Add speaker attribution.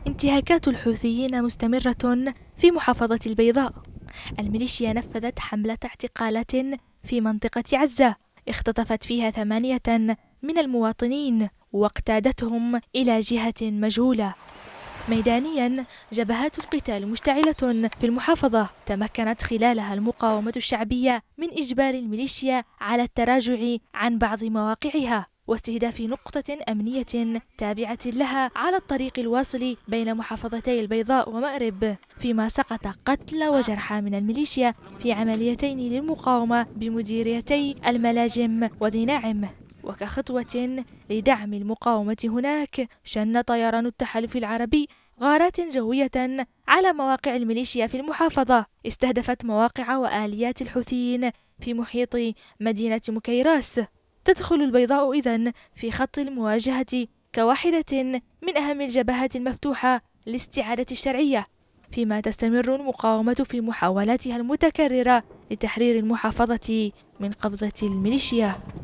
Speaker 1: انتهاكات الحوثيين مستمرة في محافظة البيضاء. الميليشيا نفذت حملة اعتقالات في منطقة عزة اختطفت فيها 8 من المواطنين واقتادتهم إلى جهة مجهولة. ميدانيا، جبهات القتال مشتعلة في المحافظة تمكنت خلالها المقاومة الشعبية من إجبار الميليشيا على التراجع عن بعض مواقعها واستهداف نقطة أمنية تابعة لها على الطريق الواصل بين محافظتي البيضاء ومأرب، فيما سقط قتلى وجرحى من الميليشيا في عمليتين للمقاومة بمديريتي الملاجم وذي ناعم. وكخطوة لدعم المقاومة هناك، شن طيران التحالف العربي غارات جوية على مواقع الميليشيا في المحافظة استهدفت مواقع وآليات الحوثيين في محيط مدينة مكيراس. تدخل البيضاء إذن في خط المواجهة كواحدة من أهم الجبهات المفتوحة لاستعادة الشرعية، فيما تستمر المقاومة في محاولاتها المتكررة لتحرير المحافظة من قبضة الميليشيا.